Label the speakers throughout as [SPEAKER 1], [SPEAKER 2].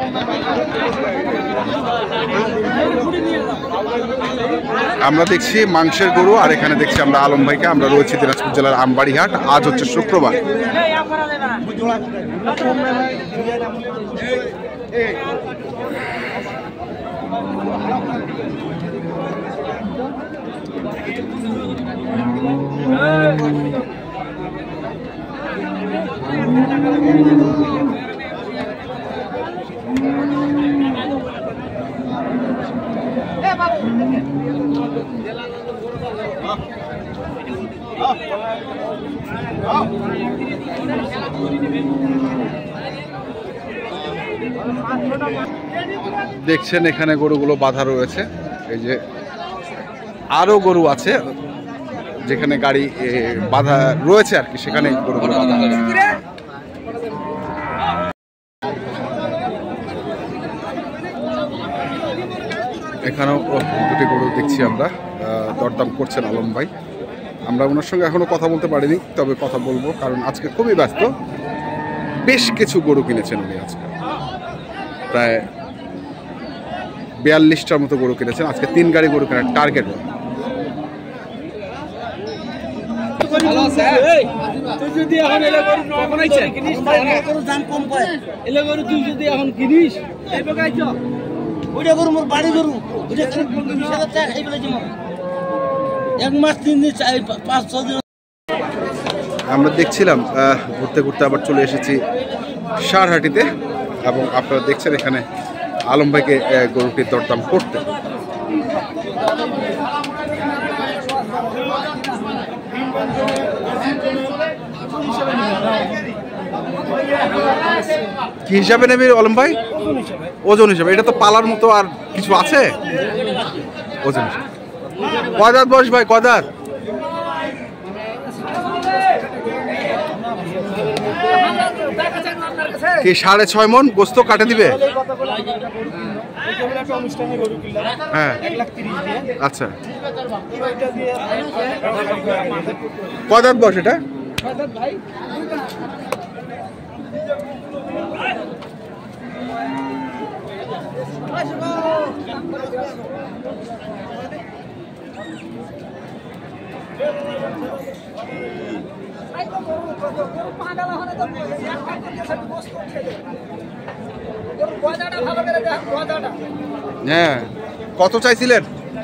[SPEAKER 1] আমরা দেখছি মাংসের গরু, আর এখানে দেখছি আমরা আলম ভাইকে। আমরা রয়েছি দিনাজপুর জেলার আমবাড়িহাট। আজ হচ্ছে শুক্রবার। দেখছেন এখানে গরুগুলো বাঁধা রয়েছে। এই যে আরো গরু আছে যেখানে গাড়ি বাঁধা রয়েছে আর কি, সেখানে গরুগুলো বাঁধা আছে। এখানেও দুটি গরু দেখছি আমরা, দরদাম করছেন আলম ভাই। আমরা ওনার সঙ্গে এখনো কথা বলতে পারিনি, তবে কথা বলবো, কারণ আজকে খুবই ব্যস্ত। বেশ কিছু গরু কিনেছেন উনি আজকে, প্রায় 42টার মতো গরু কিনেছেন আজকে। 3 গাড়ি গরু কেনার টার্গেট। আমরা দেখছিলাম ঘুরতে ঘুরতে আবার চলে এসেছি সারহাটিতে, এবং আপনারা দেখছেন এখানে আলম ভাইকে গরুটির দরদাম করতে। কি হিসাবে নেবে আলম ভাই? ওজন হিসাবে। এটা তো পালার মতো আর কিছু আছে? ওজন হিসাবে। কদার বয়স ভাই, কদার? কি 6.5 মন গোস্ত কাটে দিবে? হ্যাঁ, আচ্ছা। কদার বয়স এটা? হ্যাঁ, কত চাইছিলেন?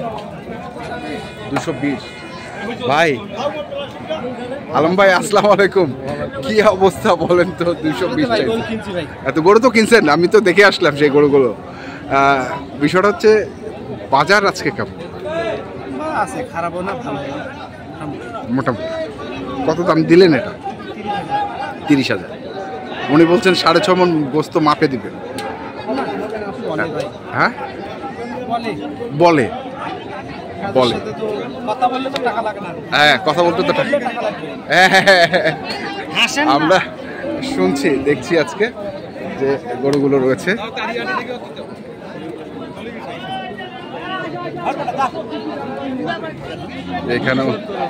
[SPEAKER 1] 220। ভাই আলম ভাই, আসসালামু আলাইকুম। কি অবস্থা বলেন তো? 220 এত গরু তো কিনছেন, আমি তো দেখে আসলাম সেই গরুগুলো। বিষয়টা হচ্ছে বাজার আজকে কেমন?
[SPEAKER 2] খারাপ না, ভালো
[SPEAKER 1] মোটামুটি। কত দাম দিলেন এটা? 30,000। উনি বলছেন 6.5 মন গোস্ত মাপে দিবে। হ্যাঁ, বলে বলে হ্যাঁ, কথা বলতে তো আমরা শুনছি, দেখছি আজকে যে গরুগুলো রয়েছে। এখানেও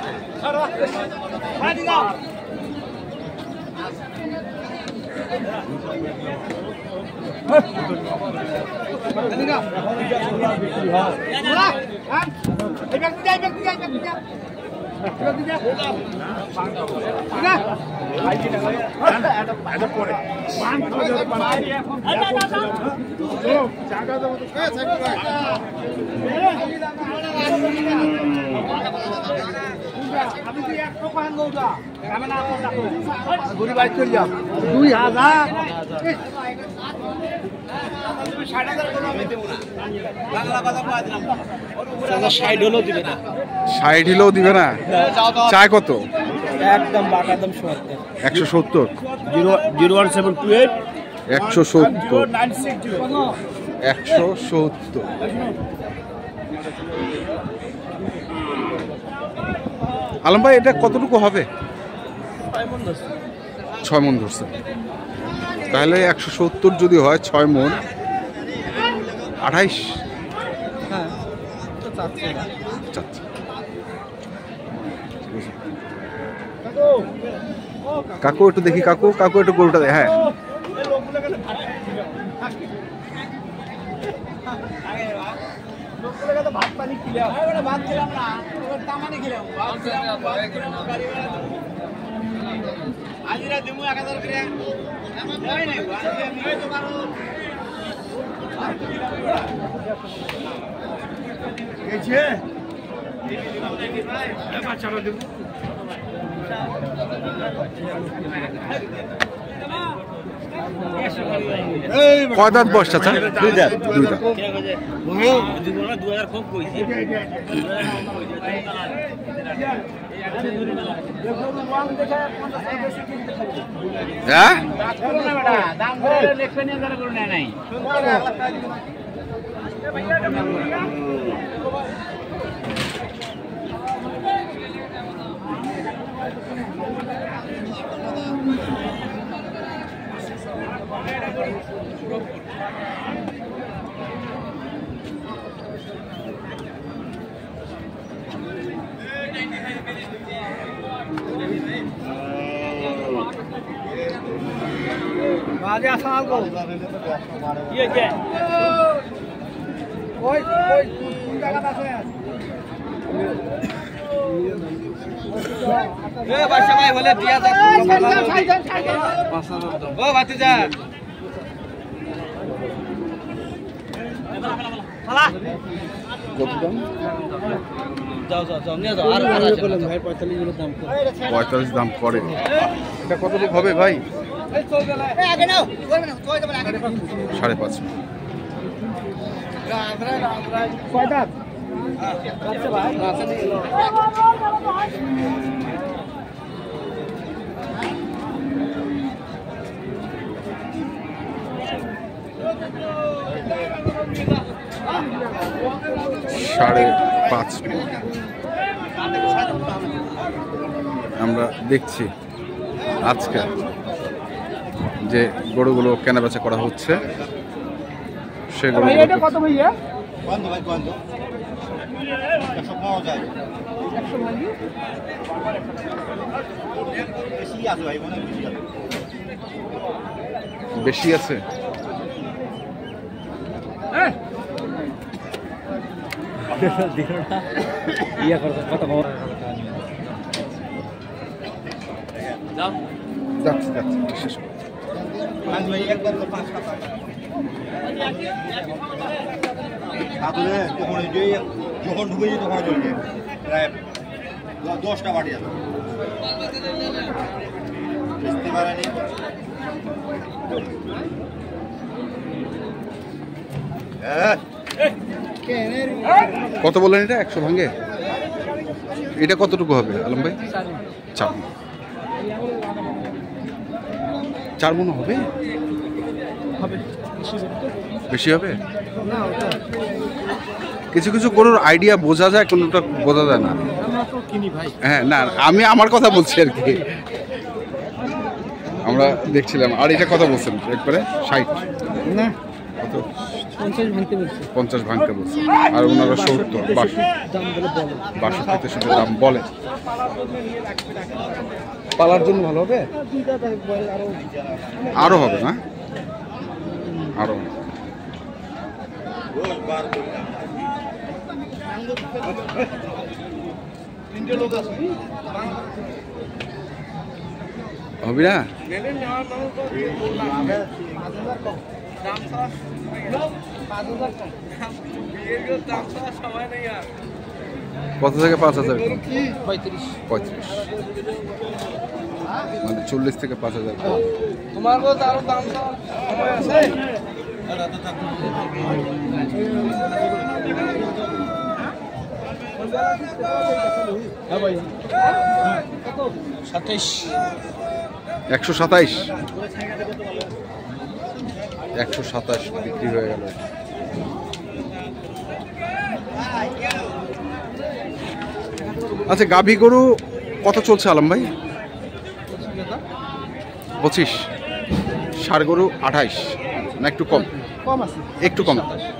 [SPEAKER 2] সাইড হলেও দিবে না।
[SPEAKER 1] চায় কত?
[SPEAKER 2] একদম
[SPEAKER 1] 170।
[SPEAKER 2] 01728
[SPEAKER 1] 170।
[SPEAKER 2] 170।
[SPEAKER 1] আলম ভাই, এটা কতটুকু হবে? 6 মন ধরছে। তাহলে 170 যদি হয়, 6 মন 28। কাকু একটু দেখি, কাকু একটু গরুটা দেয়। হ্যাঁ,
[SPEAKER 2] ভাত পানি খিলাম ভাত খিলাম না তামানি খিলাম আজিরা দিমু 1000 করে নাই নাই আমি তো কারো গেছে বাচ্চারা দেব
[SPEAKER 1] কয় দাঁত বয়স চাচা? দুই দাঁত।
[SPEAKER 2] 2000 কম কইছি
[SPEAKER 1] হ্যাঁ
[SPEAKER 2] দাম করে লেখবেন করে নেয় নাই বাজে আসসালাম কি হয়েছে ওই ওই টাকা আছে এ বাচ্চা ভাই বলে দিয়া দাও 5000 ও ভাতিজা শালা
[SPEAKER 1] কত দাম?
[SPEAKER 2] যাও যাও যাও নিয়ে যাও আর বলেন ভাই 45 এর দাম করে
[SPEAKER 1] 45 দাম করে। এটা কত লোক হবে ভাই?
[SPEAKER 2] এই চল গেল এই আগে নাও করবে না কই যাবেন আগে
[SPEAKER 1] 5.5।
[SPEAKER 2] কয় দাঁত আচ্ছা ভাই আচ্ছা নিয়ে নাও
[SPEAKER 1] সাড়ে 5। আমরা দেখছি আজকে যে গরুগুলো কেনাবেচা করা হচ্ছে সেগুলো
[SPEAKER 2] কত ভাইয়া
[SPEAKER 3] কত ভাই কত 100 পাওয়া যায়
[SPEAKER 2] 100 ভাই
[SPEAKER 3] বেশি আছে ভাই মনে বেশি আছে
[SPEAKER 1] বেশি আছে।
[SPEAKER 2] ইয়া করতে কত খবর যাও
[SPEAKER 1] যাচ্ছে যাচ্ছে শেষ করো।
[SPEAKER 3] আজ ভাই একবার তো 5 টাকা তাহলে তখন এই যে যখন ঢুকে যেত তখন চলে যায় প্রায় 10টা বাড়ি আছে বুঝতে পারেনি হ্যাঁ
[SPEAKER 1] কত বললেন এটা? 100 ভাঙে? এটা কতটুকু হবে আলম ভাই? 4 মণ। 4 মণ হবে? বেশি হবে? কিছু কিছু গরুর আইডিয়া বোঝা যায়, কোনোটা বোঝা যায় না। হ্যাঁ না, আমি আমার কথা বলছি আর কি। আমরা দেখছিলাম। আর এটা কথা বলছেন একবারে 60
[SPEAKER 2] না
[SPEAKER 1] কত?
[SPEAKER 2] 50 ভাঙতে বলছে
[SPEAKER 1] 50 ভাঙতে বলছে। আর ওনারা 70
[SPEAKER 2] দাম বলে বলে
[SPEAKER 1] 62 দাম বলে। পালার জন্য ভালো হবে?
[SPEAKER 2] দুইটা বলে
[SPEAKER 1] আরো হবে না? আরো হবে।
[SPEAKER 3] রোজ বার করলাম তিনটে লোক আছে
[SPEAKER 1] হবে না? কত থেকে 5000? 35 মানে 40 থেকে 5000।
[SPEAKER 2] তোমার কথা আরো দাম সময় আছে হ্যাঁ ভাই 27
[SPEAKER 1] 127 বিক্রি হয়ে গেল। আচ্ছা, গাভী গরু কত চলছে আলম ভাই? 25। ষাঁড় গরু 28 না একটু কম?
[SPEAKER 2] কম আছে
[SPEAKER 1] একটু কম।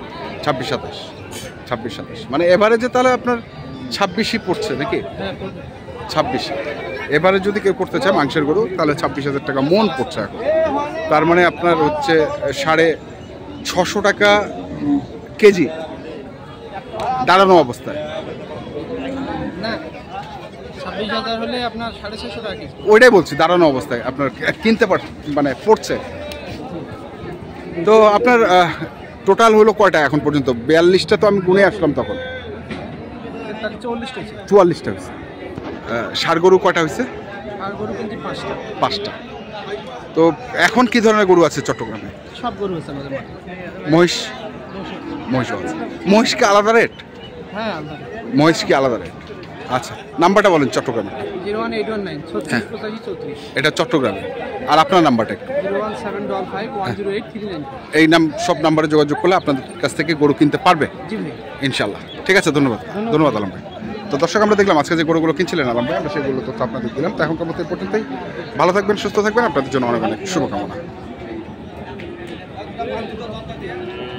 [SPEAKER 1] 26-27 মানে এভারেজে তাহলে আপনার 26ই পড়ছে নাকি? 26। এবারে যদি কেউ করতে চায় মাংসের গরু তাহলে 26,000 টাকা মন পড়ছে এখন। তার মানে আপনার হচ্ছে 650 টাকা কেজি দাঁড়ানো অবস্থায়?
[SPEAKER 2] না 26,000 হলে আপনার 650 টাকা কেজি।
[SPEAKER 1] ওইটাই বলছি, দাঁড়ানো অবস্থায় আপনার কিনতে মানে পড়ছে। তো আপনার টোটাল হলো কয়টা এখন পর্যন্ত? 42টা তো আমি গুনে আসলাম তখন।
[SPEAKER 2] তাহলে 40টা হয়েছে।
[SPEAKER 1] 44টা হয়েছে। ষাঁড় গরু কয়টা হয়েছে?
[SPEAKER 2] আর গরু কিন্তু 5টা।
[SPEAKER 1] 5টা। তো এখন কি ধরনের গরু আছে চট্টগ্রামে?
[SPEAKER 2] সব গরু আছে আমাদের মাঠে।
[SPEAKER 1] মহিষ? মহিষও আছে। মহিষ কি আলাদা রেট?
[SPEAKER 2] হ্যাঁ আলাদা।
[SPEAKER 1] মহিষ কি আলাদা রেট? আচ্ছা, নাম্বারটা বলেন চট্টগ্রামে।
[SPEAKER 2] 01819 36 85 34।
[SPEAKER 1] এটা চট্টগ্রামে। আর আপনার নাম্বারটা একটু।
[SPEAKER 2] 01755 108 394।
[SPEAKER 1] এই সব নাম্বারে যোগাযোগ করলে আপনাদের কাছ থেকে গরু কিনতে পারবে
[SPEAKER 2] জি ভাই।
[SPEAKER 1] ইনশাল্লাহ। ঠিক আছে, ধন্যবাদ। ধন্যবাদ আলম ভাই। তো দর্শক, আমরা দেখলাম আজকে যে গরুগুলো কিনছিলেন আলম ভাই, আমরা সেগুলো তথ্য আপনাদের দিলাম। তো এখনকার মতো এই পর্যন্তই। ভালো থাকবেন, সুস্থ থাকবেন, আপনাদের জন্য অনেক অনেক শুভকামনা।